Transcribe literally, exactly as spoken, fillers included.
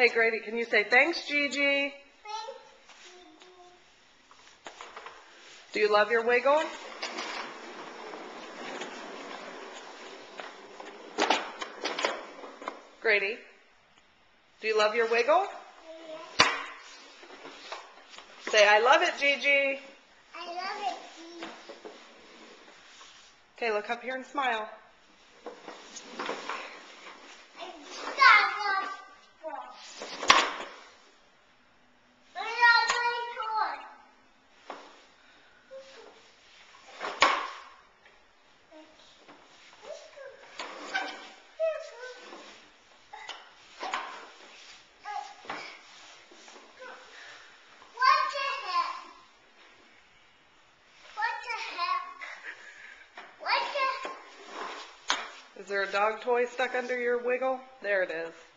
Hey, Grady, can you say thanks, Gigi? Do you love your wiggle? Grady, do you love your wiggle? Say, I love it, Gigi. I love it, Gigi. Okay, look up here and smile. Is there a dog toy stuck under your wiggle? There it is.